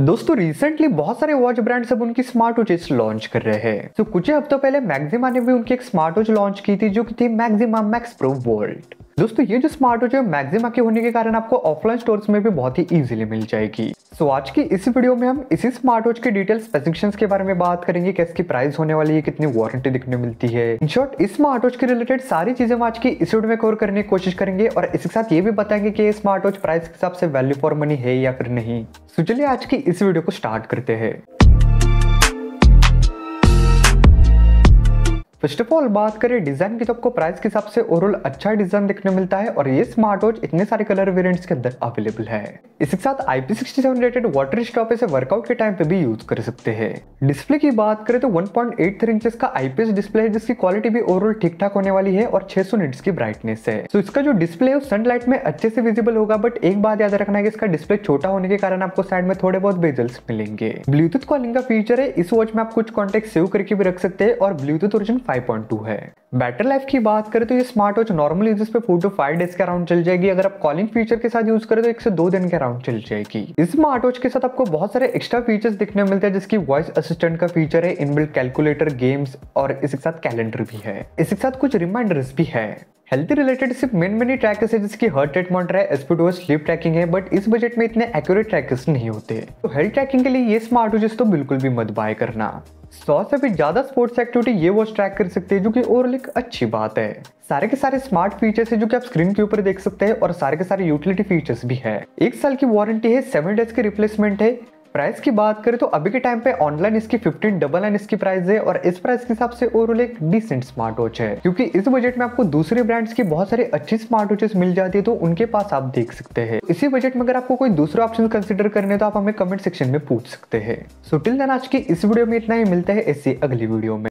दोस्तों रिसेंटली बहुत सारे वॉच ब्रांड्स अब उनकी स्मार्ट वॉचेस लॉन्च कर रहे हैं। तो कुछ ही हफ्तों पहले मैक्सिमा ने भी उनकी एक स्मार्ट वॉच लॉन्च की थी जो कि थी मैक्सिमा मैक्स प्रो वोल्ट। दोस्तों ये जो स्मार्ट वॉच है मैक्सिमा के होने के कारण आपको ऑफलाइन स्टोर्स में भी बहुत ही इजीली मिल जाएगी। सो आज की इस वीडियो में हम इसी स्मार्ट वॉच के डिटेल स्पेसिफिकेशंस के बारे में बात करेंगे कि इसकी प्राइस होने वाली है, कितनी वारंटी दिखने मिलती है। इन शॉर्ट इस स्मार्ट वॉच के रिलेटेड सारी चीजें हम आज की इस वीडियो में कवर करने की कोशिश करेंगे और इसके साथ ये भी बताएंगे कि ये स्मार्ट वॉच प्राइस के हिसाब से वैल्यू फॉर मनी है या फिर नहीं। तो चलिए आज की इस वीडियो को स्टार्ट करते हैं। फर्स्ट ऑफ ऑल बात करें डिजाइन की तो आपको प्राइस के हिसाब से ओवरऑल अच्छा डिजाइन देखने मिलता है और ये स्मार्ट वॉच इतने सारे कलर वेरिएंट्स के अंदर अवेलेबल है। इसके साथ IP67 रेटेड वाटर स्टॉप इसे वर्कआउट के टाइम पे भी यूज कर सकते हैं। डिस्प्ले की बात करें तो 1.83 इंचेस का IPS डिस्प्ले है जिसकी क्वालिटी भी ओवरऑल ठीक ठाक होने वाली है और 600 निट्स की ब्राइटनेस है। तो इसका जो डिस्प्ले है सनलाइट में अच्छे से विजिबल होगा, बट एक बात याद रखना है कि इसका डिस्प्ले छोटा होने के कारण आपको साइड में थोड़े बहुत बेजल्स मिलेंगे। ब्लूटूथ कॉलिंग का फीचर है, इस वॉच में आप कुछ कॉन्टेक्ट सेव करके भी रख सकते हैं और ब्लूटूथ वर्जन 5.2 है। बैटरी लाइफ की बात करें तो ये स्मार्ट वॉच नॉर्मल यूजेस पे 4 to 5 डेज के अराउंड चल जाएगी। अगर आप कॉलिंग फीचर के साथ यूज करें तो 1 से 2 दिन के अराउंड चल जाएगी। इस स्मार्ट वॉच के साथ आपको बहुत सारे एक्स्ट्रा फीचर्स दिखने मिलते हैं, जिसकी वॉइस असिस्टेंट का फीचर है, इनबिल्ट कैलकुलेटर, गेम्स और इसके साथ कैलेंडर भी है। इसके साथ कुछ रिमाइंडर्स भी है। हेल्थ रिलेटेड सिर्फ मेन ट्रैकर्स है जिसकी हार्ट रेट मॉनिटर है, SpO2 स्लीप ट्रैकिंग है, बट इस बजट में इतने एक्यूरेट ट्रैकर्स नहीं होते। तो हेल्थ ट्रैकिंग के लिए ये स्मार्ट वॉचेस तो बिल्कुल भी मत बाय करना। 100 से भी ज्यादा स्पोर्ट्स एक्टिविटी ये वॉच ट्रैक कर सकते हैं, जो कि ओवरऑल एक अच्छी बात है। सारे के सारे स्मार्ट फीचर्स है जो कि आप स्क्रीन के ऊपर देख सकते हैं और सारे के सारे यूटिलिटी फीचर्स भी है। 1 साल की वारंटी है, 7 डेज की रिप्लेसमेंट है। प्राइस की बात करें तो अभी के टाइम पे ऑनलाइन इसकी 1599 इसकी प्राइस है और इस प्राइस के हिसाब से ओवरऑल एक डिसेंट स्मार्ट वॉच है, क्योंकि इस बजट में आपको दूसरे ब्रांड्स की बहुत सारी अच्छी स्मार्ट वॉचेस मिल जाती है, तो उनके पास आप देख सकते हैं। इसी बजट में अगर आपको कोई दूसरा ऑप्शन कंसिडर करने तो आप हमें कमेंट सेक्शन में पूछ सकते हैं। सो टिल देन आज की इस वीडियो में इतना ही, मिलता है ऐसी अगली वीडियो में।